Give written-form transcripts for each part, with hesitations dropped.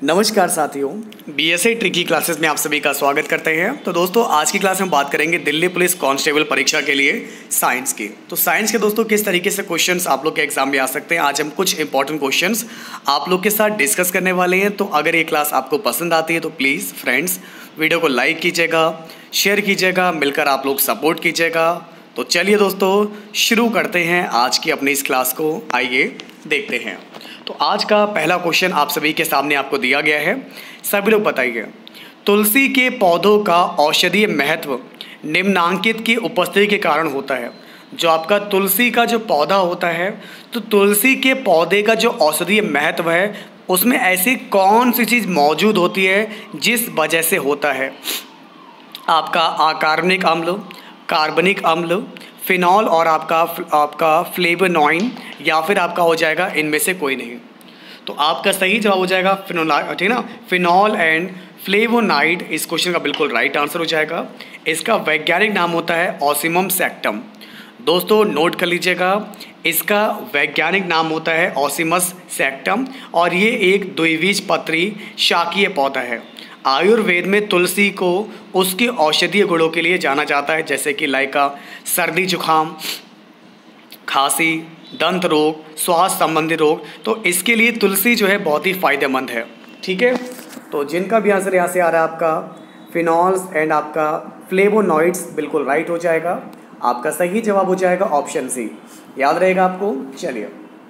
नमस्कार साथियों, BSA tricky classes में आप सभी का स्वागत करते हैं। तो दोस्तों आज की क्लास में बात करेंगे दिल्ली पुलिस कांस्टेबल परीक्षा के लिए साइंस की। तो साइंस के दोस्तों किस तरीके से क्वेश्चंस आप लोग के एग्जाम में आ सकते हैं, आज हम कुछ इंपॉर्टेंट क्वेश्चंस आप लोग के साथ डिस्कस करने वाले हैं। तो अगर ये क्लास आपको पसंद आती है तो प्लीज़ फ्रेंड्स वीडियो को लाइक कीजिएगा, शेयर कीजिएगा, मिलकर आप लोग सपोर्ट कीजिएगा। तो चलिए दोस्तों शुरू करते हैं आज की अपनी इस क्लास को, आइए देखते हैं। तो आज का पहला क्वेश्चन आप सभी के सामने आपको दिया गया है। सभी लोग बताइए, तुलसी के पौधों का औषधीय महत्व निम्नांकित की उपस्थिति के कारण होता है। जो आपका तुलसी का जो पौधा होता है, तो तुलसी के पौधे का जो औषधीय महत्व है उसमें ऐसी कौन सी चीज़ मौजूद होती है जिस वजह से होता है। आपका अकार्बनिक अम्ल, कार्बनिक अम्ल, फिनॉल और आपका फ्लेवोनॉइड, या फिर आपका हो जाएगा इनमें से कोई नहीं। तो आपका सही जवाब हो जाएगा फिनोलाइड, ठीक ना, फिनॉल एंड फ्लेवोनाइड इस क्वेश्चन का बिल्कुल राइट आंसर हो जाएगा। इसका वैज्ञानिक नाम होता है ऑसिमम सैक्टम। दोस्तों नोट कर लीजिएगा, इसका वैज्ञानिक नाम होता है ऑसिमस सैक्टम और ये एक द्विबीजपत्री शाकीय पौधा है। आयुर्वेद में तुलसी को उसके औषधीय गुणों के लिए जाना जाता है, जैसे कि लाइका सर्दी जुखाम, खांसी, दंत रोग, श्वास संबंधी रोग। तो इसके लिए तुलसी जो है बहुत ही फ़ायदेमंद है। ठीक है, तो जिनका भी आंसर यहाँ से आ रहा है आपका फिनॉल्स एंड आपका फ्लेवोनॉइड्स बिल्कुल राइट हो जाएगा। आपका सही जवाब हो जाएगा ऑप्शन सी, याद रहेगा आपको। चलिए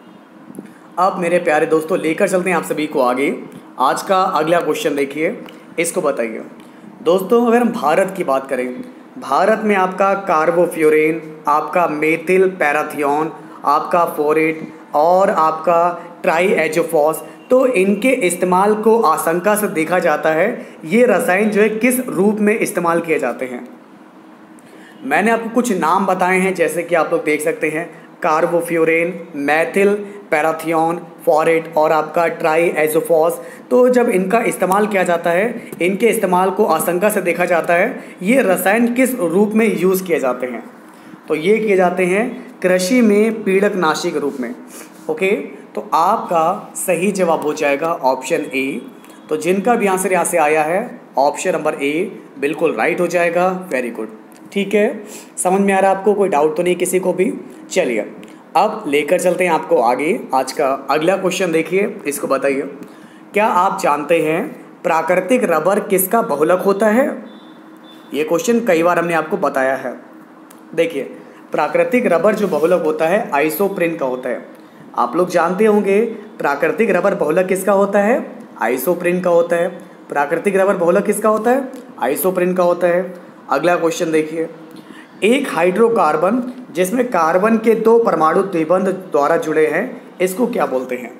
अब मेरे प्यारे दोस्तों लेकर चलते हैं आप सभी को आगे। आज का अगला क्वेश्चन देखिए, इसको बताइए दोस्तों। अगर हम भारत की बात करें, भारत में आपका कार्बोफ्यूरेन, आपका मेथिल पैराथियोन, आपका फोरेट और आपका ट्राईएजोफॉस, तो इनके इस्तेमाल को आशंका से देखा जाता है। ये रसायन जो है किस रूप में इस्तेमाल किए जाते हैं। मैंने आपको कुछ नाम बताए हैं, जैसे कि आप लोग देख सकते हैं कार्बोफ्यूरेन, मेथिल पैराथियोन, फोरेट और आपका ट्राईएजोफॉस। तो जब इनका इस्तेमाल किया जाता है, इनके इस्तेमाल को आशंका से देखा जाता है, ये रसायन किस रूप में यूज़ किए जाते हैं। तो ये किए जाते हैं कृषि में पीड़कनाशी के रूप में। ओके, तो आपका सही जवाब हो जाएगा ऑप्शन ए। तो जिनका भी आंसर यहाँ से आया है ऑप्शन नंबर ए बिल्कुल राइट हो जाएगा। वेरी गुड, ठीक है, समझ में आ रहा है आपको, कोई डाउट तो नहीं किसी को भी। चलिए अब लेकर चलते हैं आपको आगे। आज का अगला क्वेश्चन देखिए, इसको बताइए, क्या आप जानते हैं प्राकृतिक रबर किसका बहुलक होता है। ये क्वेश्चन कई बार हमने आपको बताया है। देखिए प्राकृतिक रबर जो बहुलक होता है आइसोप्रीन का होता है। आप लोग जानते होंगे प्राकृतिक रबर बहुलक किसका होता है, आइसोप्रीन का होता है। प्राकृतिक रबर बहुलक किसका होता है, आइसोप्रीन का होता है। अगला क्वेश्चन देखिए, एक हाइड्रोकार्बन जिसमें कार्बन के दो परमाणु द्विबंध द्वारा जुड़े हैं, इसको क्या बोलते हैं।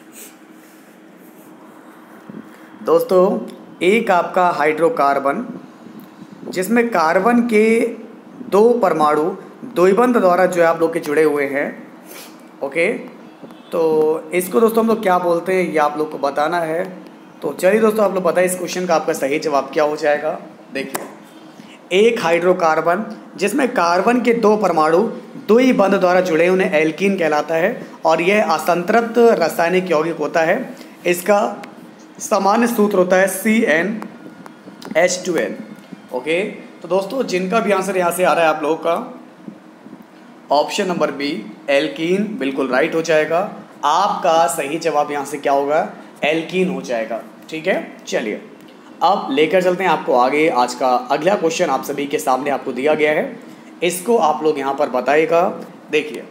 दोस्तों एक आपका हाइड्रोकार्बन जिसमें कार्बन के दो परमाणु द्विबंध द्वारा जो है आप लोग के जुड़े हुए हैं। ओके, तो इसको दोस्तों हम लोग क्या बोलते हैं ये आप लोग को बताना है। तो चलिए दोस्तों आप लोग बताइए इस क्वेश्चन का आपका सही जवाब क्या हो जाएगा। देखिए एक हाइड्रोकार्बन जिसमें कार्बन के दो परमाणु द्विबंध द्वारा जुड़े उन्हें एल्कीन कहलाता है और यह असंतृप्त रासायनिक यौगिक होता है। इसका सामान्य सूत्र होता है CnH2n। ओके, तो दोस्तों जिनका भी आंसर यहाँ से आ रहा है आप लोगों का ऑप्शन नंबर बी एल्कीन बिल्कुल राइट हो जाएगा। आपका सही जवाब यहाँ से क्या होगा, एल्कीन हो जाएगा। ठीक है, चलिए अब लेकर चलते हैं आपको आगे। आज का अगला क्वेश्चन आप सभी के सामने आपको दिया गया है, इसको आप लोग यहाँ पर बताइएगा। देखिए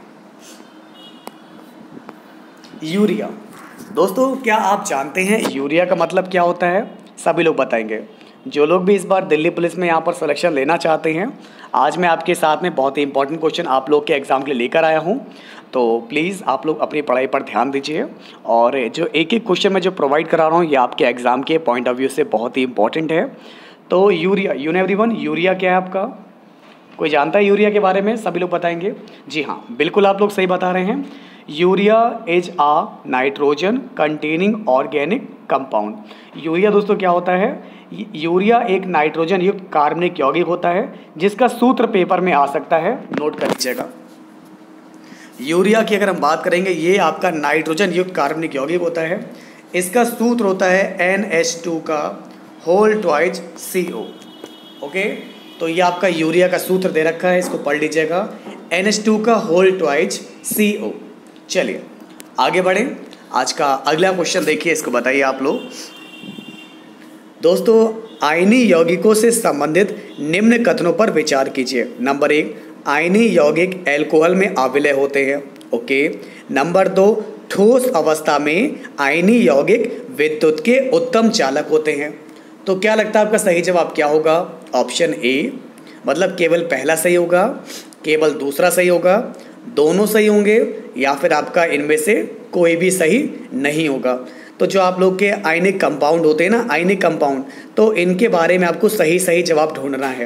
यूरिया, दोस्तों क्या आप जानते हैं यूरिया का मतलब क्या होता है। सभी लोग बताएंगे। जो लोग भी इस बार दिल्ली पुलिस में यहाँ पर सिलेक्शन लेना चाहते हैं, आज मैं आपके साथ में बहुत ही इंपॉर्टेंट क्वेश्चन आप लोग के एग्ज़ाम के लिए लेकर आया हूँ। तो प्लीज़ आप लोग अपनी पढ़ाई पर ध्यान दीजिए और जो एक एक क्वेश्चन मैं जो प्रोवाइड करा रहा हूँ ये आपके एग्ज़ाम के पॉइंट ऑफ व्यू से बहुत ही इंपॉर्टेंट है। तो urea, you know everyone, urea क्या है आपका, कोई जानता है यूरिया के बारे में। सभी लोग बताएंगे। जी हाँ, बिल्कुल आप लोग सही बता रहे हैं। Urea is a nitrogen containing organic compound. Urea दोस्तों क्या होता है, यूरिया एक नाइट्रोजन युक्त कार्बनिक यौगिक होता है जिसका सूत्र पेपर में आ सकता है, नोट कर लीजिएगा। यूरिया की अगर हम बात करेंगे, ये आपका नाइट्रोजन युक्त कार्बनिक यौगिक होता है। इसका सूत्र होता है NH2 का होल ट्वाइस CO। ओके, तो ये आपका यूरिया का सूत्र दे रखा है, इसको पढ़ लीजिएगा, NH2 का होल ट्वाइस CO। चलिए आगे बढ़ें। आज का अगला क्वेश्चन देखिए, इसको बताइए आप लोग। दोस्तों, आयनी यौगिकों से संबंधित निम्न कथनों पर विचार कीजिए। नंबर 1, आयनी यौगिक अल्कोहल में अविलय होते हैं। ओके। नंबर 2, ठोस अवस्था में आयनी यौगिक विद्युत के उत्तम चालक होते हैं। तो क्या लगता है आपका सही जवाब क्या होगा? ऑप्शन ए, मतलब केवल पहला सही होगा, केवल दूसरा सही होगा, दोनों सही होंगे, या फिर आपका इनमें से कोई भी सही नहीं होगा। तो जो आप लोग के आयनिक कंपाउंड होते हैं ना, आयनिक कंपाउंड, तो इनके बारे में आपको सही सही जवाब ढूंढना है।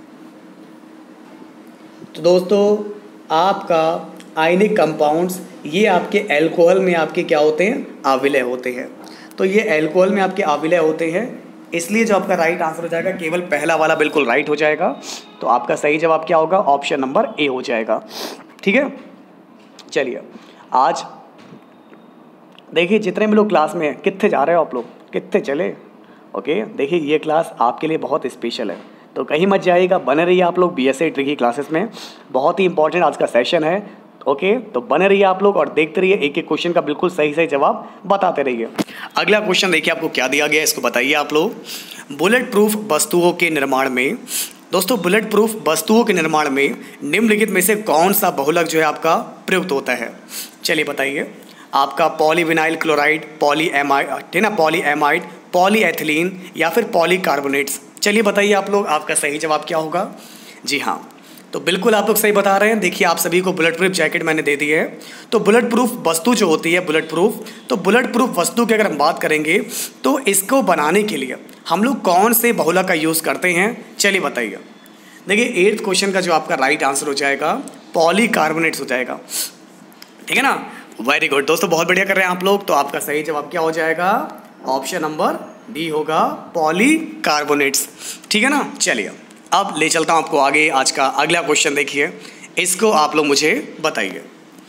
तो दोस्तों, आपका आयनिक कंपाउंड्स ये आपके अल्कोहल में आपके क्या होते हैं? अविलय होते हैं। तो ये अल्कोहल में आपके अविलय होते हैं, इसलिए जो आपका राइट आंसर हो जाएगा केवल पहला वाला बिल्कुल राइट हो जाएगा। तो आपका सही जवाब क्या होगा? ऑप्शन नंबर ए हो जाएगा। ठीक है, चलिए आज देखिए जितने भी लोग क्लास में हैं, कितने जा रहे हो आप लोग, कितने चले? ओके, देखिए ये क्लास आपके लिए बहुत स्पेशल है, तो कहीं मत जाइएगा, बने रहिए आप लोग बीएसए ट्रिकी क्लासेस में। बहुत ही इंपॉर्टेंट आज का सेशन है। ओके, तो बने रहिए आप लोग और देखते रहिए, एक एक क्वेश्चन का बिल्कुल सही सही जवाब बताते रहिए। अगला क्वेश्चन देखिए आपको क्या दिया गया है, इसको बताइए आप लोग। बुलेट प्रूफ वस्तुओं के निर्माण में, दोस्तों बुलेट प्रूफ वस्तुओं के निर्माण में निम्नलिखित में से कौन सा बहुलक जो है आपका प्रयुक्त होता है? चलिए बताइए। आपका पॉलीविनाइल क्लोराइड, पॉलीएमाइड, है ना, पॉलीएमाइड, पॉलीएथिलीन, या फिर पॉलीकार्बोनेट्स। चलिए बताइए आप लोग, आपका सही जवाब क्या होगा? जी हाँ, तो बिल्कुल आप लोग सही बता रहे हैं। देखिए आप सभी को बुलेट प्रूफ जैकेट मैंने दे दी है। तो बुलेट प्रूफ वस्तु जो होती है बुलेट प्रूफ, तो बुलेट प्रूफ वस्तु की अगर हम बात करेंगे तो इसको बनाने के लिए हम लोग कौन से बहुलक का यूज़ करते हैं? चलिए बताइए। देखिए 8th क्वेश्चन का जो आपका राइट आंसर हो जाएगा पॉलीकार्बोनेट्स हो जाएगा। ठीक है ना, वेरी गुड दोस्तों, बहुत बढ़िया कर रहे हैं आप लोग। तो आपका सही जवाब क्या हो जाएगा? ऑप्शन नंबर डी होगा, पॉलीकार्बोनेट्स। ठीक है ना, चलिए अब ले चलता हूँ आपको आगे। आज का अगला क्वेश्चन देखिए, इसको आप लोग मुझे बताइए।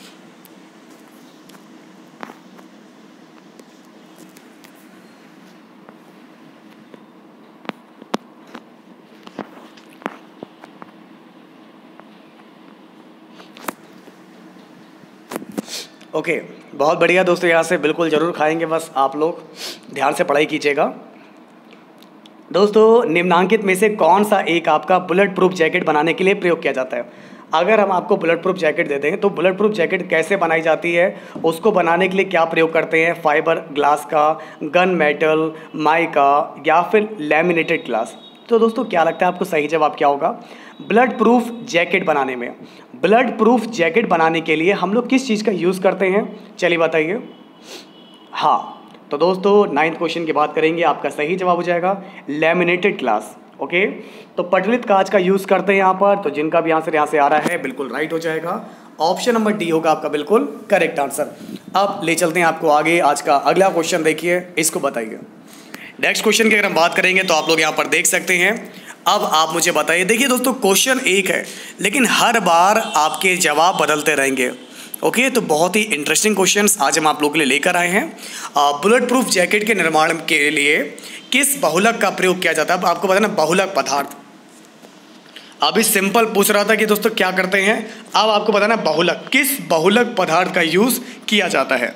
ओके, बहुत बढ़िया दोस्तों, यहाँ से बिल्कुल ज़रूर खाएंगे, बस आप लोग ध्यान से पढ़ाई कीजिएगा। दोस्तों, निम्नांकित में से कौन सा एक आपका बुलेट प्रूफ जैकेट बनाने के लिए प्रयोग किया जाता है? अगर हम आपको बुलेट प्रूफ जैकेट दे दें तो बुलेट प्रूफ जैकेट कैसे बनाई जाती है, उसको बनाने के लिए क्या प्रयोग करते हैं? फाइबर ग्लास का, गन मेटल, माइका, या फिर लैमिनेटेड ग्लास। तो दोस्तों क्या लगता है आपको सही जवाब क्या होगा? बुलेट प्रूफ जैकेट बनाने में, बुलेट प्रूफ जैकेट बनाने के लिए हम लोग किस चीज़ का यूज़ करते हैं? चलिए बताइए। हाँ, तो दोस्तों 9th क्वेश्चन की बात करेंगे, आपका सही जवाब हो जाएगा लैमिनेटेड ग्लास। ओके, तो पटलित कांच का यूज़ करते हैं यहाँ पर, तो जिनका भी आंसर यहाँ से आ रहा है बिल्कुल राइट हो जाएगा। ऑप्शन नंबर डी होगा आपका बिल्कुल करेक्ट आंसर। अब ले चलते हैं आपको आगे। आज का अगला क्वेश्चन देखिए, इसको बताइए। नेक्स्ट क्वेश्चन की अगर हम बात करेंगे तो आप लोग यहाँ पर देख सकते हैं। अब आप मुझे बताइए। देखिए दोस्तों, क्वेश्चन एक है लेकिन हर बार आपके जवाब बदलते रहेंगे। ओके, तो बहुत ही इंटरेस्टिंग क्वेश्चंस आज हम आप लोगों के लिए लेकर आए हैं। बुलेट प्रूफ जैकेट के निर्माण के लिए किस बहुलक का प्रयोग किया जाता है? अब आपको पता है ना, बहुलक पदार्थ। अभी सिंपल पूछ रहा था कि दोस्तों क्या करते हैं, अब आपको पता है ना बहुलक, किस बहुलक पदार्थ का यूज़ किया जाता है?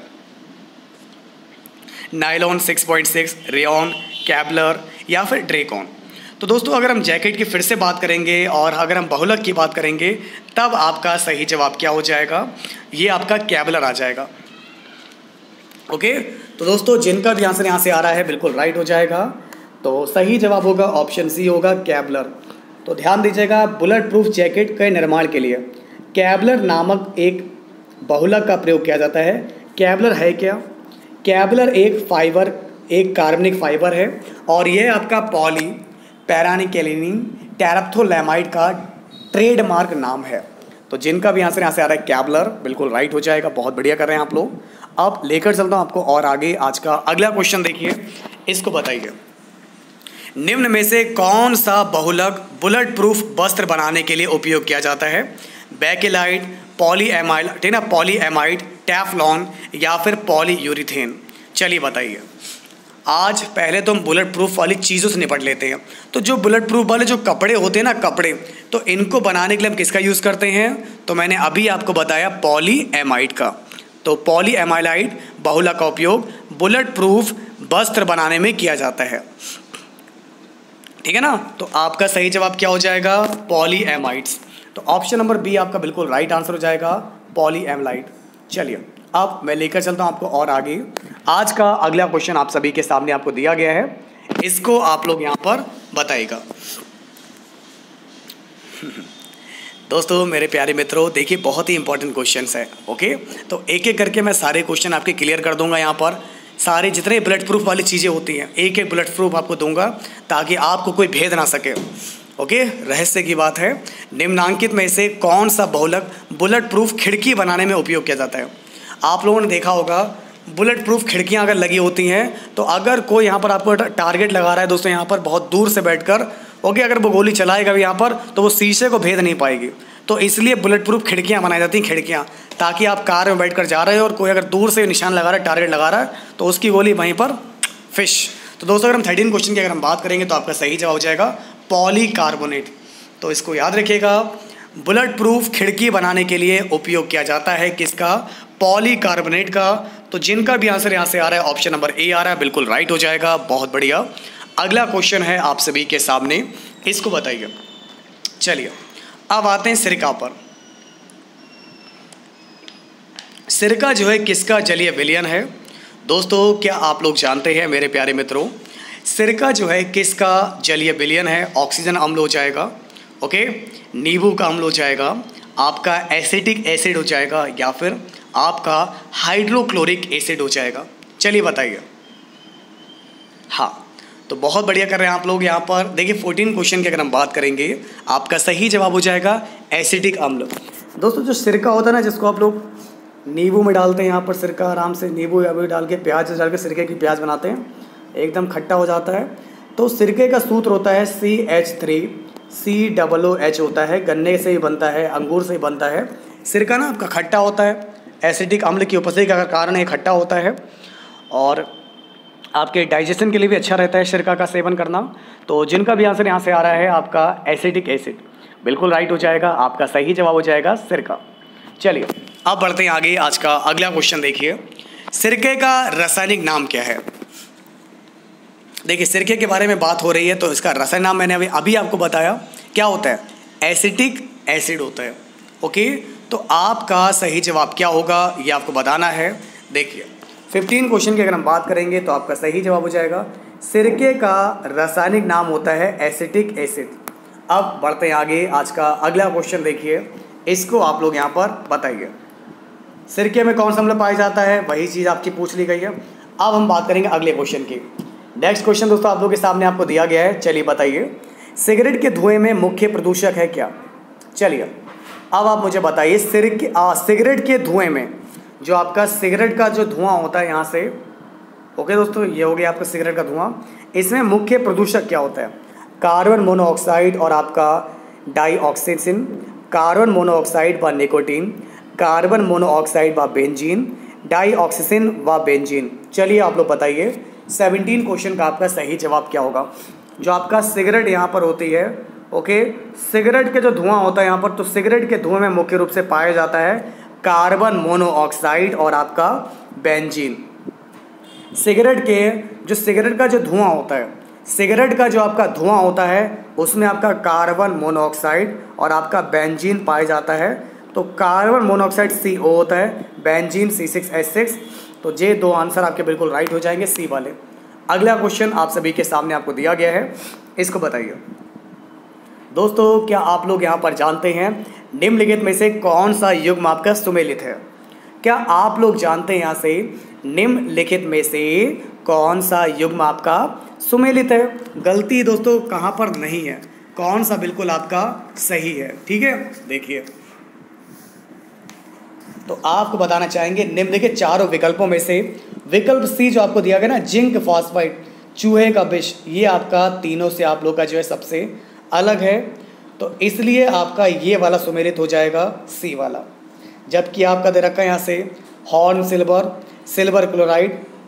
नायलॉन 6.6, रेयॉन, कैबलर, या फिर ड्रेकॉन। तो दोस्तों अगर हम जैकेट की फिर से बात करेंगे और अगर हम बहुलक की बात करेंगे तब आपका सही जवाब क्या हो जाएगा? ये आपका कैबलर आ जाएगा। ओके, तो दोस्तों जिनका भी आंसर यहाँ से आ रहा है बिल्कुल राइट हो जाएगा। तो सही जवाब होगा ऑप्शन सी होगा, कैबलर। तो ध्यान दीजिएगा, बुलेट प्रूफ जैकेट के निर्माण के लिए कैबलर नामक एक बहुलक का प्रयोग किया जाता है। कैबलर है क्या? कैबलर एक फाइबर, एक कार्बनिक फाइबर है और यह आपका पॉली पैरानिकेलिन टेराप्थोलैमाइड का ट्रेडमार्क नाम है। तो जिनका भी आंसर यहाँ से आ रहा है कैबलर, बिल्कुल राइट हो जाएगा। बहुत बढ़िया कर रहे हैं आप लोग। अब लेकर चलता हूँ आपको और आगे। आज का अगला क्वेश्चन देखिए, इसको बताइए। निम्न में से कौन सा बहुलक बुलेट प्रूफ वस्त्र बनाने के लिए उपयोग किया जाता है? बेकेलाइट, पॉलीएमाइड, ठीक है ना, पॉलीएमाइड, टेफ्लॉन, या फिर पॉलीयूरिथेन। चलिए बताइए। आज पहले तो हम बुलेट प्रूफ वाली चीज़ों से निपट लेते हैं। तो जो बुलेट प्रूफ वाले जो कपड़े होते हैं ना, कपड़े, तो इनको बनाने के लिए हम किसका यूज़ करते हैं? तो मैंने अभी आपको बताया पॉलीएमाइड का। तो पॉलीएमाइड बहुलक का उपयोग बुलेट प्रूफ वस्त्र बनाने में किया जाता है, ठीक है ना। तो आपका सही जवाब क्या हो जाएगा? पॉलीएमाइड्स। तो ऑप्शन नंबर बी आपका बिल्कुल राइट आंसर हो जाएगा, पॉलीएमाइड। चलिए अब मैं लेकर चलता हूं आपको और आगे। आज का अगला क्वेश्चन आप सभी के सामने आपको दिया गया है, इसको आप लोग यहां पर बताइएगा। दोस्तों मेरे प्यारे मित्रों, देखिए बहुत ही इंपॉर्टेंट क्वेश्चंस है। ओके, तो एक एक करके मैं सारे क्वेश्चन आपके क्लियर कर दूंगा। यहाँ पर सारे जितने बुलेट प्रूफ वाली चीज़ें होती हैं, एक एक बुलेट प्रूफ आपको दूंगा ताकि आपको कोई भेद ना सके। ओके, रहस्य की बात है। निम्नांकित में से कौन सा बहुलक बुलेट प्रूफ खिड़की बनाने में उपयोग किया जाता है? आप लोगों ने देखा होगा बुलेट प्रूफ खिड़कियां अगर लगी होती हैं तो अगर कोई यहाँ पर आपको टारगेट लगा रहा है दोस्तों, यहाँ पर बहुत दूर से बैठकर, ओके, अगर वो गोली चलाएगा भी यहाँ पर तो वो शीशे को भेद नहीं पाएगी। तो इसलिए बुलेट प्रूफ खिड़कियाँ बनाई जाती हैं, खिड़कियाँ, ताकि आप कार में बैठकर जा रहे हो और कोई अगर दूर से निशान लगा रहा है, टारगेट लगा रहा है, तो उसकी गोली वहीं पर फिश। तो दोस्तों अगर हम 13 क्वेश्चन की अगर हम बात करेंगे तो आपका सही जवाब हो जाएगा पॉलीकार्बोनेट। तो इसको याद रखिएगा, बुलेट प्रूफ खिड़की बनाने के लिए उपयोग किया जाता है किसका? पॉलीकार्बोनेट का। तो जिनका भी आंसर यहाँ से आ रहा है ऑप्शन नंबर ए आ रहा है, बिल्कुल राइट हो जाएगा, बहुत बढ़िया। अगला क्वेश्चन है आप सभी के सामने, इसको बताइए। चलिए अब आते हैं सिरका पर। सिरका जो है किसका जलीय विलयन है? दोस्तों क्या आप लोग जानते हैं मेरे प्यारे मित्रों, सिरका जो है किसका जलीय विलयन है? ऑक्सीजन अम्ल हो जाएगा, ओके, नींबू का अम्ल हो जाएगा, आपका एसिटिक एसिड हो जाएगा, या फिर आपका हाइड्रोक्लोरिक एसिड हो जाएगा। चलिए बताइए। हाँ, तो बहुत बढ़िया कर रहे हैं आप लोग। यहाँ पर देखिए 14 क्वेश्चन की अगर हम बात करेंगे, आपका सही जवाब हो जाएगा एसिटिक अम्ल। दोस्तों जो सिरका होता है ना, जिसको आप लोग नींबू में डालते हैं, यहाँ पर सिरका आराम से नींबू या भी डाल के, प्याज डाल के सिरके की प्याज बनाते हैं, एकदम खट्टा हो जाता है। तो सिरके का सूत्र होता है CH3COOH होता है, गन्ने से ही बनता है, अंगूर से ही बनता है। सिरका ना आपका खट्टा होता है, एसिटिक अम्ल की उपस्थिति का कारण ये खट्टा होता है, और आपके डाइजेशन के लिए भी अच्छा रहता है सिरका का सेवन करना। तो जिनका भी आंसर यहाँ से आ रहा है आपका एसिटिक एसिड, बिल्कुल राइट हो जाएगा, आपका सही जवाब हो जाएगा सिरका। चलिए अब बढ़ते हैं आगे। आज का अगला क्वेश्चन देखिए, सिरके का रासायनिक नाम क्या है? देखिए सिरके के बारे में बात हो रही है, तो इसका रासायनिक नाम मैंने अभी आपको बताया, क्या होता है? एसिटिक एसिड होता है। ओके, तो आपका सही जवाब क्या होगा ये आपको बताना है। देखिए 15 क्वेश्चन की अगर हम बात करेंगे तो आपका सही जवाब हो जाएगा, सिरके का रासायनिक नाम होता है एसिटिक एसिड। अब बढ़ते हैं आगे। आज का अगला क्वेश्चन देखिए, इसको आप लोग यहाँ पर बताइए। सिरके में कौन सा अम्ल पाया जाता है? वही चीज़ आपकी पूछ ली गई है। अब हम बात करेंगे अगले क्वेश्चन की। नेक्स्ट क्वेश्चन दोस्तों आप लोग के सामने आपको दिया गया है, चलिए बताइए। सिगरेट के धुएं में मुख्य प्रदूषक है क्या? चलिए अब आप मुझे बताइए, सिगरेट के धुएं में, जो आपका सिगरेट का जो धुआं होता है यहाँ से, ओके दोस्तों, ये हो गया आपका सिगरेट का धुआं, इसमें मुख्य प्रदूषक क्या होता है? कार्बन मोनोऑक्साइड और आपका डाइऑक्सिन, कार्बन मोनोऑक्साइड व निकोटीन, कार्बन मोनोऑक्साइड व बेंजीन, डाइऑक्सिन व बेंजीन। चलिए आप लोग बताइए 17 क्वेश्चन का आपका सही जवाब क्या होगा? जो आपका सिगरेट यहाँ पर होती है, ओके, सिगरेट के जो धुआं होता है यहाँ पर, तो सिगरेट के धुएं में मुख्य रूप से पाया जाता है कार्बन मोनोऑक्साइड और आपका बेंजीन। सिगरेट का जो धुआं होता है, सिगरेट का जो आपका धुआं होता है, उसमें आपका कार्बन मोनोऑक्साइड और आपका बेंजीन पाया जाता है। तो कार्बन मोनोऑक्साइड CO होता है, बेंजीन C6H6। तो ये दो आंसर आपके बिल्कुल राइट हो जाएंगे, सी वाले। अगला क्वेश्चन आप सभी के सामने आपको दिया गया है, इसको बताइए। दोस्तों क्या आप लोग यहाँ पर जानते हैं निम्नलिखित में से कौन सा युग्म आपका सुमेलित है? क्या आप लोग जानते हैं यहाँ से निम्नलिखित में से कौन सा युग्म आपका सुमेलित है? गलती दोस्तों कहाँ पर नहीं है, कौन सा बिल्कुल आपका सही है, ठीक है। देखिए तो आपको बताना चाहेंगे निम्नलिखित चारों विकल्पों में से विकल्प सी जो आपको दिया गया ना, जिंक फॉस्फाइड, चूहे का विष, ये आपका तीनों से आप लोग का जो है सबसे अलग है, तो इसलिए आपका ये वाला सुमेलित हो जाएगा सी वाला। जबकि आपका दे रखा है यहाँ से horn silver, silver chloride,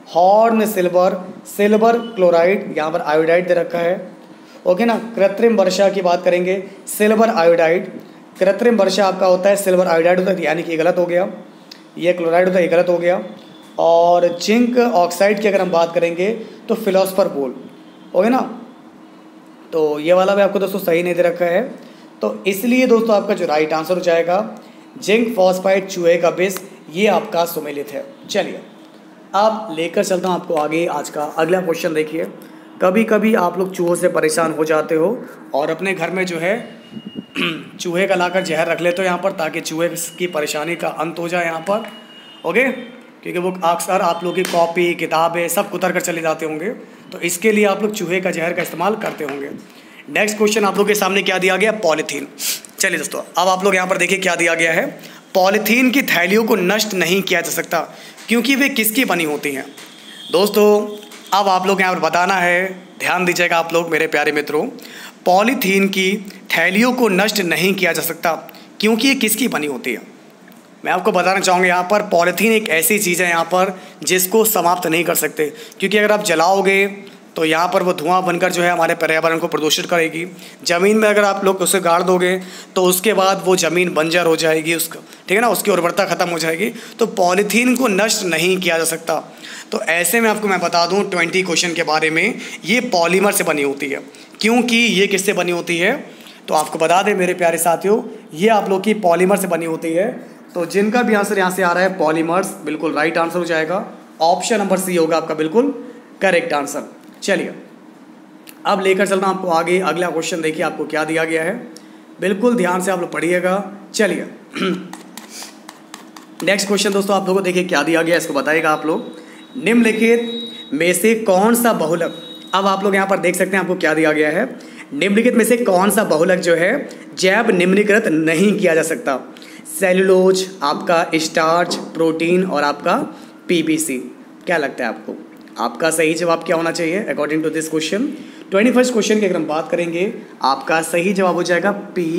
horn silver, silver chloride, यहाँ पर आयोडाइड दे रखा है। ओके ना। कृत्रिम वर्षा की बात करेंगे, सिल्वर आयोडाइड। कृत्रिम वर्षा आपका होता है सिल्वर आयोडाइड होता है, यानी कि ये गलत हो गया, ये क्लोराइड होता है, ये गलत हो गया। और जिंक ऑक्साइड की अगर हम बात करेंगे तो फिलोसफर बोल। ओके ना। तो ये वाला भी आपको दोस्तों सही नहीं दे रखा है, तो इसलिए दोस्तों आपका जो राइट आंसर हो जाएगा जिंक फॉस्फाइड चूहे का विष, ये आपका सुमेलित है। चलिए अब लेकर चलता हूँ आपको आगे। आज का अगला क्वेश्चन देखिए। कभी कभी आप लोग चूहों से परेशान हो जाते हो और अपने घर में जो है चूहे का लाकर जहर रख लेते हो यहाँ पर, ताकि चूहे की परेशानी का अंत हो जाए यहाँ पर। ओके, क्योंकि वो अक्सर आप लोग की कॉपी किताबें सब उतर कर चले जाते होंगे, तो इसके लिए आप लोग चूहे का जहर का इस्तेमाल करते होंगे। नेक्स्ट क्वेश्चन आप लोग के सामने क्या दिया गया, पॉलीथीन। चलिए दोस्तों अब आप लोग यहाँ पर देखिए क्या दिया गया है। पॉलीथीन की थैलियों को नष्ट नहीं किया जा सकता क्योंकि वे किसकी बनी होती हैं। दोस्तों अब आप लोग यहाँ पर बताना है, ध्यान दीजिएगा आप लोग मेरे प्यारे मित्रों। पॉलीथीन की थैलियों को नष्ट नहीं किया जा सकता क्योंकि ये किसकी बनी होती है। मैं आपको बताना चाहूँगा यहाँ पर पॉलीथीन एक ऐसी चीज़ है यहाँ पर जिसको समाप्त नहीं कर सकते, क्योंकि अगर आप जलाओगे तो यहाँ पर वो धुआं बनकर जो है हमारे पर्यावरण को प्रदूषित करेगी। ज़मीन में अगर आप लोग उसे गाड़ दोगे तो उसके बाद वो ज़मीन बंजर हो जाएगी, उसका ठीक है ना, उसकी उर्वरता ख़त्म हो जाएगी। तो पॉलीथीन को नष्ट नहीं किया जा सकता। तो ऐसे में आपको मैं बता दूँ 20 क्वेश्चन के बारे में, ये पॉलीमर से बनी होती है। क्योंकि ये किससे बनी होती है, तो आपको बता दें मेरे प्यारे साथियों, ये आप लोग की पॉलीमर से बनी होती है। तो जिनका भी आंसर यहाँ से आ रहा है पॉलीमर्स, बिल्कुल राइट आंसर हो जाएगा। ऑप्शन नंबर सी होगा आपका बिल्कुल करेक्ट आंसर। चलिए अब लेकर चलना आपको आगे। अगला क्वेश्चन देखिए आपको क्या दिया गया है, बिल्कुल ध्यान से आप लोग पढ़िएगा। चलिए नेक्स्ट क्वेश्चन दोस्तों आप लोगों को देखिए क्या दिया गया, इसको बताइएगा आप लोग। निम्नलिखित में से कौन सा बहुलक, अब आप लोग यहाँ पर देख सकते हैं आपको क्या दिया गया है। निम्नलिखित में से कौन सा बहुलक जो है जैव निम्नीकृत नहीं किया जा सकता। सेलुलोज, आपका स्टार्च, प्रोटीन और आपका पीबीसी। क्या लगता है आपको, आपका सही जवाब क्या होना चाहिए according to this question. 21st question की अगर हम बात करेंगे, आपका सही जवाब हो जाएगा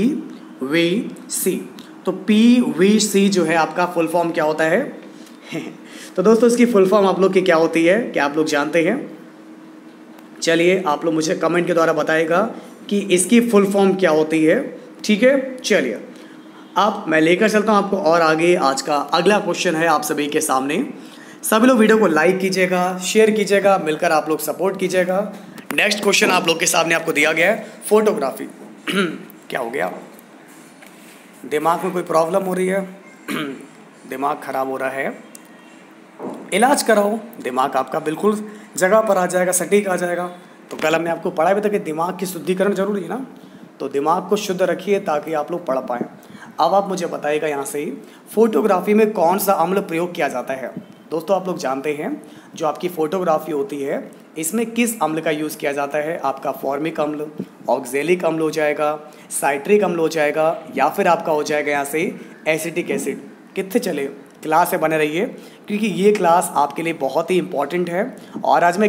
पीवीसी। तो पीवीसी जो है आपका फुल फॉर्म क्या होता है तो दोस्तों इसकी फुल फॉर्म आप लोग की क्या होती है, क्या आप लोग जानते हैं? चलिए आप लोग मुझे कमेंट के द्वारा बताएगा कि इसकी फुल फॉर्म क्या होती है। ठीक है, चलिए अब मैं लेकर चलता हूँ आपको और आगे। आज का अगला क्वेश्चन है आप सभी के सामने। सभी लोग वीडियो को लाइक कीजिएगा, शेयर कीजिएगा, मिलकर आप लोग सपोर्ट कीजिएगा। नेक्स्ट क्वेश्चन आप लोग के सामने आपको दिया गया है फोटोग्राफी क्या हो गया, दिमाग में कोई प्रॉब्लम हो रही है दिमाग खराब हो रहा है, इलाज कराओ, दिमाग आपका बिल्कुल जगह पर आ जाएगा, सटीक आ जाएगा। तो कल हमने आपको पढ़ा भी था कि दिमाग की शुद्धिकरण जरूरी है ना, तो दिमाग को शुद्ध रखिए ताकि आप लोग पढ़ पाएँ। अब आप मुझे बताइएगा यहाँ से ही फोटोग्राफी में कौन सा अम्ल प्रयोग किया जाता है। दोस्तों आप लोग जानते हैं जो आपकी फ़ोटोग्राफी होती है इसमें किस अम्ल का यूज़ किया जाता है। आपका फॉर्मिक अम्ल, ऑक्जेलिक अम्ल हो जाएगा, साइट्रिक अम्ल हो जाएगा, या फिर आपका हो जाएगा यहाँ से एसिटिक एसिड। कितने चले क्लास से बने रहिए क्योंकि ये क्लास आपके लिए बहुत ही इंपॉर्टेंट है। और आज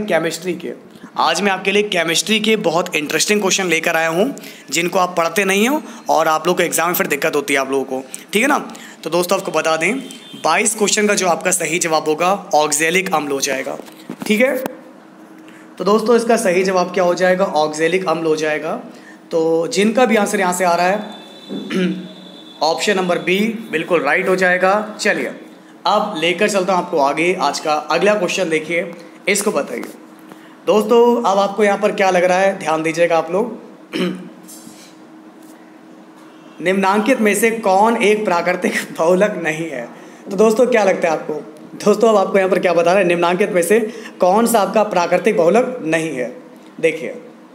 मैं आपके लिए केमिस्ट्री के बहुत इंटरेस्टिंग क्वेश्चन लेकर आया हूँ जिनको आप पढ़ते नहीं हो और आप लोग को एग्जाम में फिर दिक्कत होती है आप लोगों को, ठीक है ना। तो दोस्तों आपको बता दें 22 क्वेश्चन का जो आपका सही जवाब होगा ऑक्जेलिक अम्ल हो जाएगा, ठीक है। तो दोस्तों इसका सही जवाब क्या हो जाएगा, ऑक्जेलिक अम्ल हो जाएगा। तो जिनका भी आंसर यहाँ से आ रहा है ऑप्शन नंबर बी बिल्कुल राइट हो जाएगा। चलिए अब लेकर चलता हूँ आपको आगे। आज का अगला क्वेश्चन देखिए, इसको बताइए दोस्तों। अब आपको यहाँ पर क्या लग रहा है, ध्यान दीजिएगा आप लोग निम्नांकित में से कौन एक प्राकृतिक बहुलक नहीं है। तो दोस्तों क्या लगता है आपको, दोस्तों अब आपको यहाँ पर क्या बता रहा है, निम्नांकित में से कौन सा आपका प्राकृतिक बहुलक नहीं है। देखिए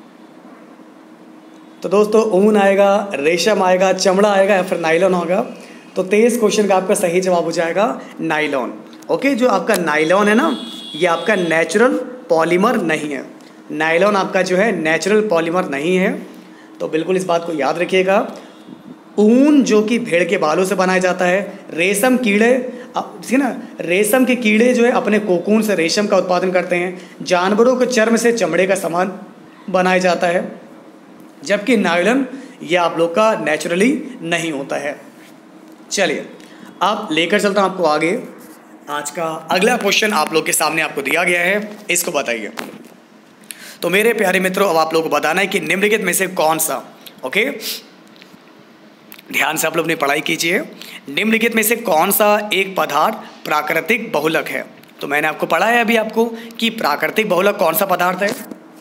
तो दोस्तों ऊन आएगा, रेशम आएगा, चमड़ा आएगा या फिर नायलॉन होगा। तो 23 क्वेश्चन का आपका सही जवाब हो जाएगा नायलॉन। ओके, जो आपका नायलॉन है ना ये आपका नेचुरल पॉलीमर नहीं है। नायलॉन आपका जो है नेचुरल पॉलीमर नहीं है, तो बिल्कुल इस बात को याद रखिएगा। ऊन जो कि भेड़ के बालों से बनाया जाता है, रेशम कीड़े ठीक ना, रेशम के कीड़े जो है अपने कोकून से रेशम का उत्पादन करते हैं, जानवरों के चर्म से चमड़े का सामान बनाया जाता है, जबकि नायलॉन ये आप लोग का नेचुरली नहीं होता है। चलिए अब लेकर चलता हूँ आपको आगे। आज का अगला क्वेश्चन आप लोग के सामने आपको दिया गया है, इसको बताइए। तो मेरे प्यारे मित्रों, अब आप लोगों को बताना है कि निम्नलिखित में से कौन सा, ओके, ध्यान से आप लोग अपनी पढ़ाई कीजिए। निम्नलिखित में से कौन सा एक पदार्थ प्राकृतिक बहुलक है? तो मैंने आपको पढ़ा है अभी आपको कि प्राकृतिक बहुलक कौन सा पदार्थ है।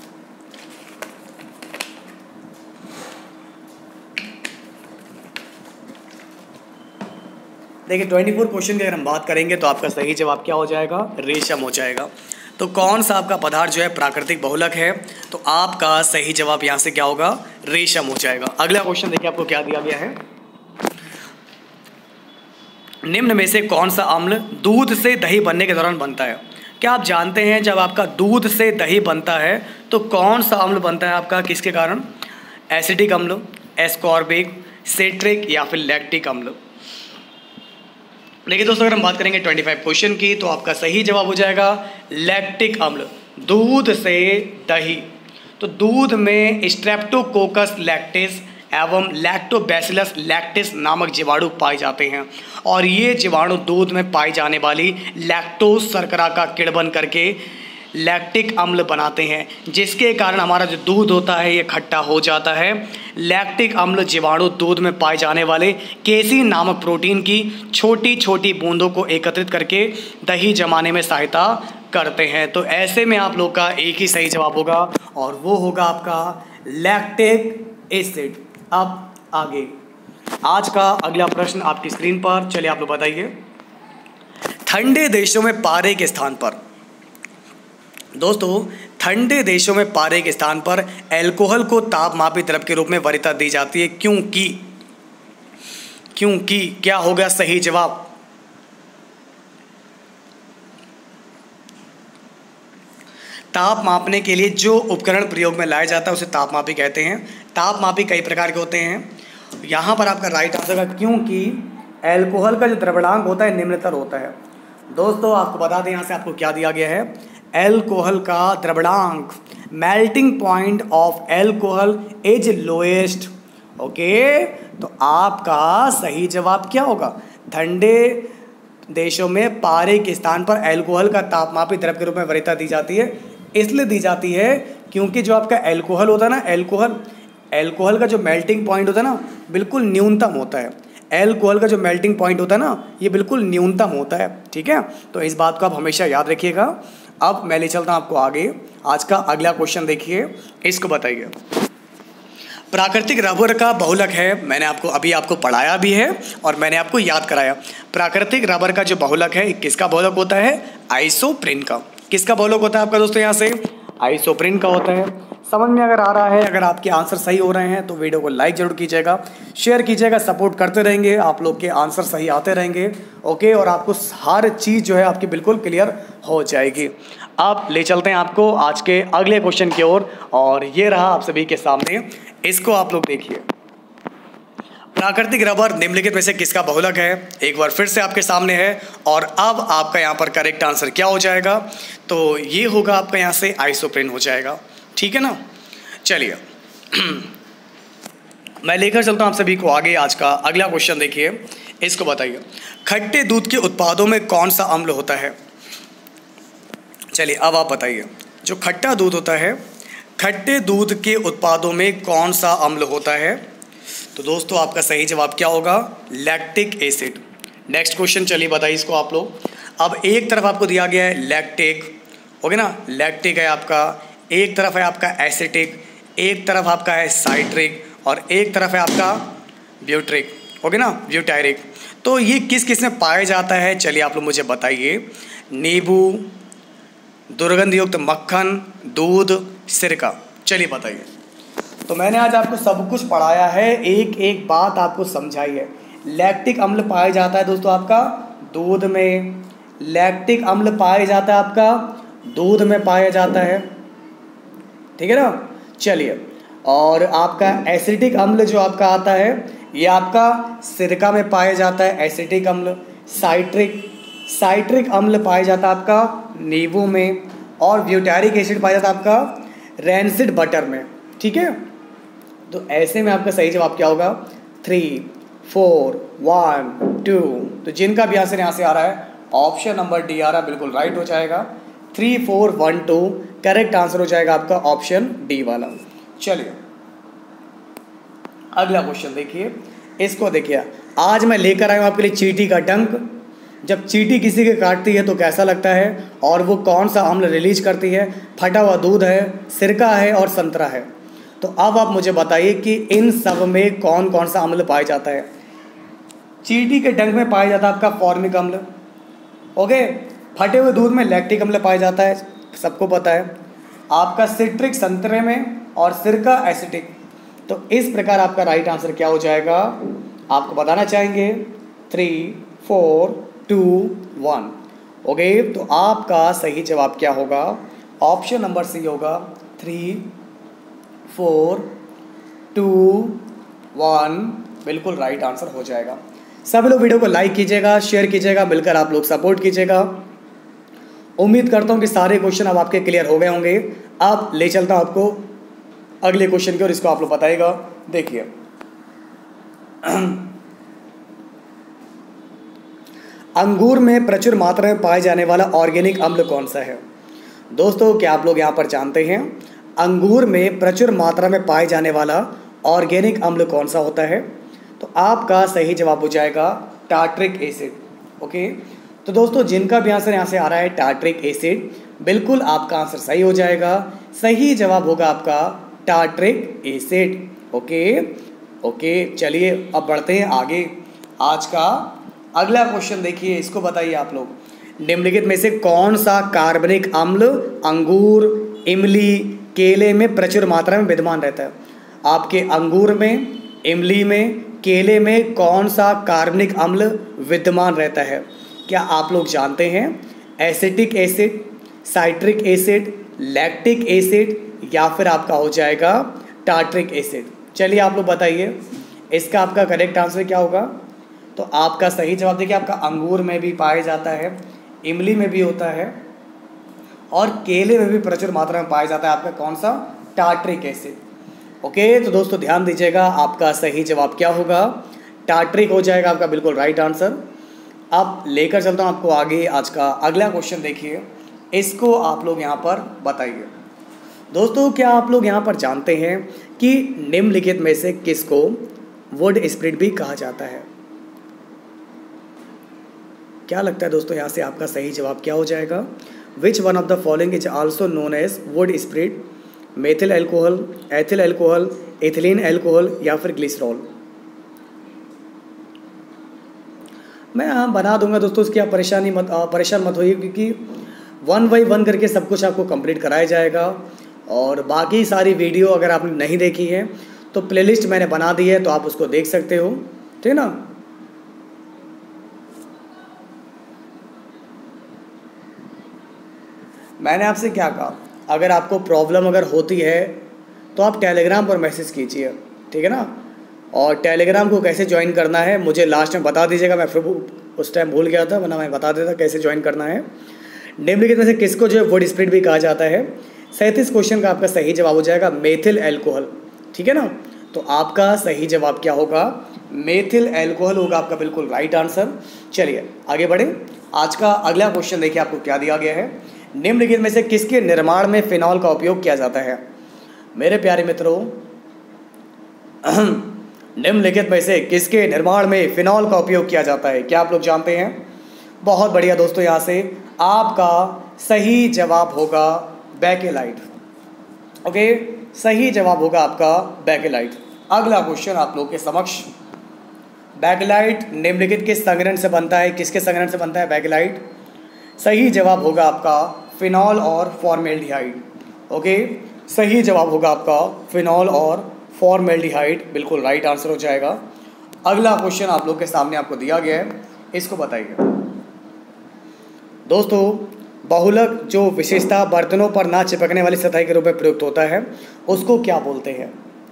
देखिए 24 क्वेश्चन की अगर हम बात करेंगे तो आपका सही जवाब क्या हो जाएगा? रेशम हो जाएगा। तो कौन सा आपका पदार्थ जो है प्राकृतिक बहुलक है? तो आपका सही जवाब यहाँ से क्या होगा? रेशम हो जाएगा। अगला क्वेश्चन देखिए आपको क्या दिया गया है। निम्न में से कौन सा अम्ल दूध से दही बनने के दौरान बनता है? क्या आप जानते हैं जब आपका दूध से दही बनता है तो कौन सा अम्ल बनता है आपका, किसके कारण? एसिडिक अम्ल, एस्कॉर्बिक, सिट्रिक या फिर लैक्टिक अम्ल? देखिए दोस्तों, अगर हम बात करेंगे 25 क्वेश्चन की तो आपका सही जवाब हो जाएगा लैक्टिक अम्ल। दूध से दही, तो दूध में स्ट्रेप्टोकोकस लैक्टिस एवं लैक्टोबैसिलस लैक्टिस नामक जीवाणु पाए जाते हैं और ये जीवाणु दूध में पाई जाने वाली लैक्टोज शर्करा का किण्वन करके लैक्टिक अम्ल बनाते हैं, जिसके कारण हमारा जो दूध होता है ये खट्टा हो जाता है। लैक्टिक अम्ल जीवाणु दूध में पाए जाने वाले केसीन नामक प्रोटीन की छोटी छोटी बूंदों को एकत्रित करके दही जमाने में सहायता करते हैं। तो ऐसे में आप लोग का एक ही सही जवाब होगा और वो होगा आपका लैक्टिक एसिड। अब आगे आज का अगला प्रश्न आपकी स्क्रीन पर, चलिए आप लोग बताइए। ठंडे देशों में पारे के स्थान पर, दोस्तों ठंडे देशों में पारे के स्थान पर अल्कोहल को तापमापी द्रव्य के रूप में वरीयता दी जाती है, क्योंकि क्या होगा सही जवाब? ताप मापने के लिए जो उपकरण प्रयोग में लाया जाता है उसे तापमापी कहते हैं। तापमापी कई प्रकार के होते हैं। यहाँ पर आपका राइट आंसर है क्योंकि अल्कोहल का जो द्रव्यणांक होता है निम्नतर होता है। दोस्तों आपको बता दें यहाँ से आपको क्या दिया गया है। अल्कोहल का द्रव्यणांक, melting point of alcohol is lowest, okay. तो आपका सही जवाब क्या होगा? ठंडे देशों में पारे के स्थान पर अल्कोहल का तापमापी द्रव्य के रूप में वरीयता दी जाती है। इसलिए दी जाती है क्योंकि जो आपका अल्कोहल होता है ना, अल्कोहल का जो मेल्टिंग पॉइंट होता है ना बिल्कुल न्यूनतम होता है। अल्कोहल का जो मेल्टिंग पॉइंट होता है ना ये बिल्कुल न्यूनतम होता है, ठीक है। तो इस बात को आप हमेशा याद रखिएगा। अब मैं ले चलता हूँ आपको आगे। आज का अगला क्वेश्चन देखिए, इसको बताइए। प्राकृतिक रबर का बहुलक है, मैंने आपको पढ़ाया भी है और मैंने आपको याद कराया। प्राकृतिक रबर का जो बहुलक है किसका बहुलक होता है? आइसोप्रीन का। किसका बहुलक होता है आपका दोस्तों? यहाँ से आइसोप्रीन का होता है। समझ में अगर आ रहा है, अगर आपके आंसर सही हो रहे हैं तो वीडियो को लाइक जरूर कीजिएगा, शेयर कीजिएगा, सपोर्ट करते रहेंगे, आप लोग के आंसर सही आते रहेंगे, ओके। और आपको हर चीज़ जो है आपकी बिल्कुल क्लियर हो जाएगी। अब ले चलते हैं आपको आज के अगले क्वेश्चन की ओर और ये रहा आप सभी के सामने, इसको आप लोग देखिए। प्राकृतिक रबर निम्नलिखित में से किसका बहुलक है? एक बार फिर से आपके सामने है और अब आपका यहाँ पर करेक्ट आंसर क्या हो जाएगा? तो ये होगा आपका यहाँ से आइसोप्रीन हो जाएगा, ठीक है ना। चलिए मैं लेकर चलता हूँ आप सभी को आगे। आज का अगला क्वेश्चन देखिए, इसको बताइए। खट्टे दूध के उत्पादों में कौन सा अम्ल होता है? चलिए अब आप बताइए, जो खट्टा दूध होता है, खट्टे दूध के उत्पादों में कौन सा अम्ल होता है? तो दोस्तों आपका सही जवाब क्या होगा? Lactic acid. नेक्स्ट क्वेश्चन चलिए बताइए इसको आप लोग। अब एक तरफ आपको दिया गया है लैक्टिक, ओके ना, लैक्टिक है आपका, एक तरफ है आपका एसिटिक, एक तरफ आपका है साइट्रिक और एक तरफ है आपका ब्यूट्रिक, ओके ना, ब्यूटायरिक। तो ये किस किस में पाया जाता है? चलिए आप लोग मुझे बताइए। नींबू, दुर्गंध युक्त मक्खन, दूध, सिरका, चलिए बताइए। तो मैंने आज आपको सब कुछ पढ़ाया है, एक एक बात आपको समझाई है। लैक्टिक अम्ल पाया जाता है दोस्तों आपका दूध में, लैक्टिक अम्ल पाया जाता है आपका दूध में पाया जाता है, ठीक है ना। चलिए, और आपका एसिटिक अम्ल जो आपका आता है ये आपका सिरका में पाया जाता है, एसिटिक अम्ल। साइट्रिक अम्ल पाया जाता है आपका नींबू में और ब्यूटारिक एसिड पाया जाता है आपका रैंसिड बटर में, ठीक है। तो ऐसे में आपका सही जवाब क्या होगा? 3, 4, 1, 2। तो जिनका भी आंसर यहाँ से आ रहा है ऑप्शन नंबर डी आ रहा बिल्कुल राइट हो जाएगा। 3412 करेक्ट आंसर हो जाएगा आपका ऑप्शन डी वाला। चलिए अगला क्वेश्चन देखिए, इसको देखिए। आज मैं लेकर आया हूँ आपके लिए चींटी का डंक। जब चींटी किसी के काटती है तो कैसा लगता है, और वो कौन सा अम्ल रिलीज करती है? फटा हुआ दूध है, सिरका है और संतरा है। तो अब आप मुझे बताइए कि इन सब में कौन कौन सा अम्ल पाया जाता है। चींटी के डंक में पाया जाता है आपका फॉर्मिक अम्ल, ओके। फटे हुए दूध में लैक्टिक अम्ल पाया जाता है, सबको पता है। आपका सिट्रिक संतरे में, और सिरका एसिटिक। तो इस प्रकार आपका राइट आंसर क्या हो जाएगा, आपको बताना चाहेंगे। 3 4 2 1 ओके। तो आपका सही जवाब क्या होगा, ऑप्शन नंबर सी होगा। 3 4 2 1 बिल्कुल राइट आंसर हो जाएगा। सभी लोग वीडियो को लाइक कीजिएगा, शेयर कीजिएगा, मिलकर आप लोग सपोर्ट कीजिएगा। उम्मीद करता हूँ कि सारे क्वेश्चन अब आपके क्लियर हो गए होंगे। अब ले चलता हूँ आपको अगले क्वेश्चन की, और इसको आप लोग बताइएगा। देखिए अंगूर में प्रचुर मात्रा में पाए जाने वाला ऑर्गेनिक अम्ल कौन सा है? दोस्तों क्या आप लोग यहाँ पर जानते हैं अंगूर में प्रचुर मात्रा में पाए जाने वाला ऑर्गेनिक अम्ल कौन सा होता है? तो आपका सही जवाब हो जाएगा टार्ट्रिक एसिड, ओके। तो दोस्तों जिनका भी आंसर यहाँ से आ रहा है टार्ट्रिक एसिड, बिल्कुल आपका आंसर सही हो जाएगा। सही जवाब होगा आपका टार्ट्रिक एसिड, ओके ओके। चलिए अब बढ़ते हैं आगे। आज का अगला क्वेश्चन देखिए, इसको बताइए आप लोग। निम्नलिखित में से कौन सा कार्बनिक अम्ल अंगूर, इमली, केले में प्रचुर मात्रा में विद्यमान रहता है? आपके अंगूर में, इमली में, केले में कौन सा कार्बनिक अम्ल विद्यमान रहता है? क्या आप लोग जानते हैं? Acetic acid, citric acid, lactic acid, या फिर आपका हो जाएगा टार्ट्रिक एसिड। चलिए आप लोग बताइए इसका आपका करेक्ट आंसर क्या होगा। तो आपका सही जवाब देखिए, आपका अंगूर में भी पाया जाता है, इमली में भी होता है, और केले में भी प्रचुर मात्रा में पाया जाता है। आपका कौन सा? Tartaric acid, okay. तो दोस्तों ध्यान दीजिएगा, आपका सही जवाब क्या होगा, टार्ट्रिक हो जाएगा आपका बिल्कुल राइट आंसर। अब लेकर चलता हूँ आपको आगे। आज का अगला क्वेश्चन देखिए, इसको आप लोग यहाँ पर बताइए। दोस्तों क्या आप लोग यहाँ पर जानते हैं कि निम्नलिखित में से किसको वुड स्प्रिट भी कहा जाता है? क्या लगता है दोस्तों यहाँ से आपका सही जवाब क्या हो जाएगा? Which one of the following is also known as wood spirit? Methyl alcohol, ethyl alcohol, ethylene alcohol, या फिर ग्लिसरॉल? मैं यहाँ बना दूंगा दोस्तों, उसकी आप परेशान मत होइए, क्योंकि 1 बाई 1 करके सब कुछ आपको कंप्लीट कराया जाएगा। और बाकी सारी वीडियो अगर आपने नहीं देखी है तो प्लेलिस्ट मैंने बना दी है, तो आप उसको देख सकते हो, ठीक है ना। मैंने आपसे क्या कहा, अगर आपको प्रॉब्लम अगर होती है तो आप टेलीग्राम पर मैसेज कीजिए, ठीक है ना। और टेलीग्राम को कैसे ज्वाइन करना है मुझे लास्ट में बता दीजिएगा, मैं फिर उस टाइम भूल गया था, वरना मैं बता देता कैसे ज्वाइन करना है। निम्नलिखित में से किसको जो है वुड स्प्रिट भी कहा जाता है? 37 क्वेश्चन का आपका सही जवाब हो जाएगा मेथिल एल्कोहल, ठीक है ना। तो आपका सही जवाब क्या होगा? मेथिल एल्कोहल होगा आपका बिल्कुल राइट आंसर। चलिए आगे बढ़े। आज का अगला क्वेश्चन देखिए आपको क्या दिया गया है। निम्नलिखित में से किसके निर्माण में फिनॉल का उपयोग किया जाता है? मेरे प्यारे मित्रों निम्नलिखित में से किसके निर्माण में फिनॉल का उपयोग किया जाता है? क्या आप लोग जानते हैं? बहुत बढ़िया दोस्तों, यहाँ से आपका सही जवाब होगा बेकेलाइट, ओके। सही जवाब होगा आपका बेकेलाइट। अगला क्वेश्चन आप लोग के समक्ष, बेकेलाइट निम्नलिखित किस संघनन से बनता है? किसके संघनन से बनता है बेकेलाइट? सही जवाब होगा आपका फिनॉल और फॉर्मेल्डिहाइड, ओके। सही जवाब होगा आपका फिनॉल और फॉर्मेल्डिहाइड, बिल्कुल राइट आंसर हो जाएगा। अगला क्वेश्चन आप लोग के सामने आपको दिया गया है, इसको बताइए दोस्तों। बहुलक जो विशेषता बर्तनों पर ना चिपकने वाली सतह के रूप में प्रयुक्त होता है उसको क्या बोलते हैं?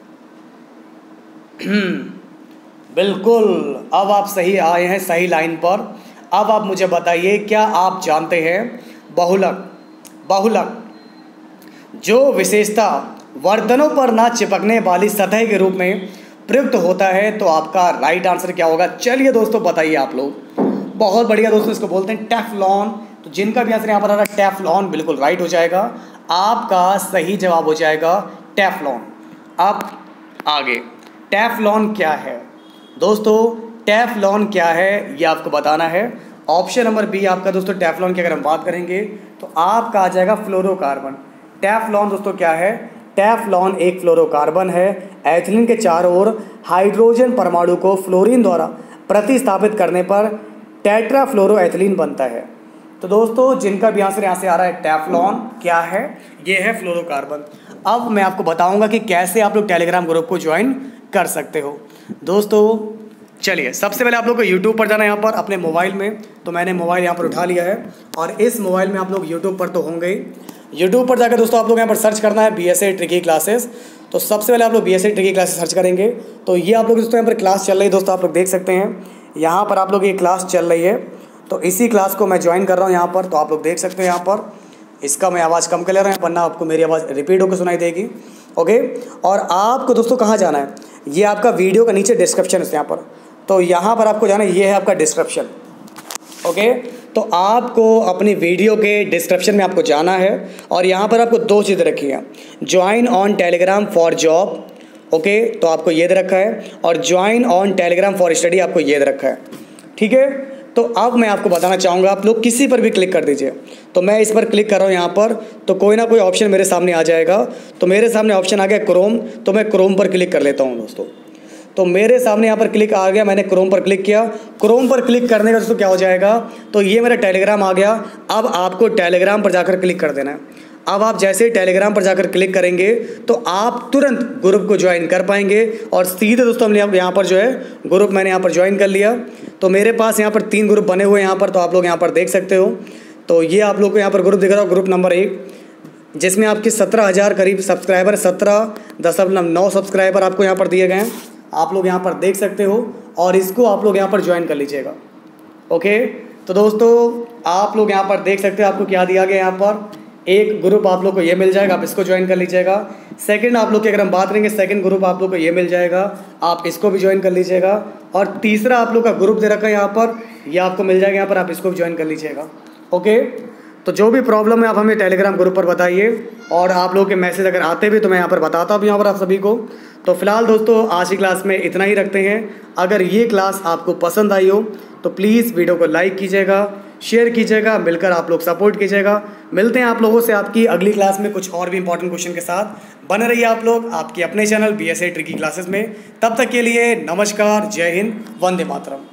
बिल्कुल, अब आप सही आए हैं सही लाइन पर। अब आप मुझे बताइए, क्या आप जानते हैं बहुलक जो विशेषता बर्तनों पर ना चिपकने वाली सतह के रूप में प्रयुक्त होता है? तो आपका राइट आंसर क्या होगा? चलिए दोस्तों बताइए आप लोग। बहुत बढ़िया दोस्तों, इसको बोलते हैं टेफ्लॉन। तो जिनका भी आंसर यहाँ पर आ रहा है टेफ्लॉन, बिल्कुल राइट हो जाएगा। आपका सही जवाब हो जाएगा टेफ्लॉन। अब आगे, टेफ्लॉन क्या है दोस्तों? टेफ्लॉन क्या है ये आपको बताना है। ऑप्शन नंबर बी आपका दोस्तों टेफ्लॉन की अगर हम बात करेंगे तो आपका आ जाएगा फ्लोरोकार्बन। टेफ्लॉन दोस्तों क्या है? टेफ्लॉन एक फ्लोरोकार्बन है। एथिलीन के चारों ओर हाइड्रोजन परमाणु को फ्लोरीन द्वारा प्रतिस्थापित करने पर टेट्राफ्लोरोएथिलीन बनता है। तो दोस्तों जिनका भी आंसर यहाँ से आ रहा है टेफ्लॉन क्या है? ये है फ्लोरोकार्बन। अब मैं आपको बताऊंगा कि कैसे आप लोग टेलीग्राम ग्रुप को ज्वाइन कर सकते हो। दोस्तों चलिए, सबसे पहले आप लोग को यूट्यूब पर जाना है। यहाँ पर अपने मोबाइल में, तो मैंने मोबाइल यहाँ पर उठा लिया है और इस मोबाइल में आप लोग यूट्यूब पर तो होंगे ही। यूट्यूब पर जाकर दोस्तों आप लोग यहाँ पर सर्च करना है BSA ट्रिकी क्लासेस। तो सबसे पहले आप लोग BSA ट्रिकी क्लासेस सर्च करेंगे तो ये आप लोग दोस्तों यहाँ पर क्लास चल रही है। दोस्तों आप लोग देख सकते हैं यहाँ पर आप लोग ये क्लास चल रही है। तो इसी क्लास को मैं ज्वाइन कर रहा हूँ यहाँ पर। तो आप लोग देख सकते हैं यहाँ पर, इसका मैं आवाज़ कम कर ले रहा हूँ वरना आपको मेरी आवाज़ रिपीट होकर सुनाई देगी। ओके, और आपको दोस्तों कहाँ जाना है? ये आपका वीडियो का नीचे डिस्क्रिप्शन है यहाँ पर, तो यहाँ पर आपको जाना है। ये है आपका डिस्क्रिप्शन। ओके, तो आपको अपनी वीडियो के डिस्क्रिप्शन में आपको जाना है और यहाँ पर आपको दो चीज़ें रखी हैं, join on Telegram for job. Okay, तो आपको ये दे रखा है, और join on Telegram for study आपको ये दे रखा है। ठीक है, तो अब मैं आपको बताना चाहूँगा, आप लोग किसी पर भी क्लिक कर दीजिए। तो मैं इस पर क्लिक कर रहा हूँ यहाँ पर, तो कोई ना कोई ऑप्शन मेरे सामने आ जाएगा। तो मेरे सामने ऑप्शन आ गया क्रोम, तो मैं क्रोम पर क्लिक कर लेता हूँ दोस्तों। तो मेरे सामने यहाँ पर क्लिक आ गया, मैंने क्रोम पर क्लिक किया। क्रोम पर क्लिक करने का दोस्तों क्या हो जाएगा? तो ये मेरा टेलीग्राम आ गया। अब आपको टेलीग्राम पर जाकर क्लिक कर देना है। अब आप जैसे ही टेलीग्राम पर जाकर क्लिक करेंगे तो आप तुरंत ग्रुप को ज्वाइन कर पाएंगे। और सीधे दोस्तों हमने यहाँ पर जो है ग्रुप मैंने यहाँ पर ज्वाइन कर लिया। तो मेरे पास यहाँ पर 3 ग्रुप बने हुए हैं यहाँ पर, तो आप लोग यहाँ पर देख सकते हो। तो ये आप लोग को यहाँ पर ग्रुप दिख रहा हो, ग्रुप नंबर 1, जिसमें आपके 17,000 करीब सब्सक्राइबर, 17.9 सब्सक्राइबर आपको यहाँ पर दिए गए हैं। आप लोग यहाँ पर देख सकते हो और इसको आप लोग यहाँ पर ज्वाइन कर लीजिएगा। ओके, तो दोस्तों आप लोग यहाँ पर देख सकते हो आपको क्या दिया गया। यहाँ पर एक ग्रुप आप लोग को ये मिल जाएगा, आप इसको ज्वाइन कर लीजिएगा। सेकंड आप लोग की अगर हम बात करेंगे, सेकंड ग्रुप आप लोग को ये मिल जाएगा, आप इसको भी ज्वाइन कर लीजिएगा। और तीसरा आप लोग का ग्रुप दे रखा है यहाँ पर, ये आपको मिल जाएगा यहाँ पर, आप इसको भी ज्वाइन कर लीजिएगा। ओके, तो जो भी प्रॉब्लम है आप हमें टेलीग्राम ग्रुप पर बताइए, और आप लोग के मैसेज अगर आते भी तो मैं यहाँ पर बताता हूँ यहाँ पर आप सभी को। तो फिलहाल दोस्तों आज की क्लास में इतना ही रखते हैं। अगर ये क्लास आपको पसंद आई हो तो प्लीज़ वीडियो को लाइक कीजिएगा, शेयर कीजिएगा, मिलकर आप लोग सपोर्ट कीजिएगा। मिलते हैं आप लोगों से आपकी अगली क्लास में कुछ और भी इंपॉर्टेंट क्वेश्चन के साथ। बने रहिए आप लोग आपके अपने चैनल BSA ट्रिकी क्लासेस में। तब तक के लिए नमस्कार, जय हिंद, वंदे मातरम।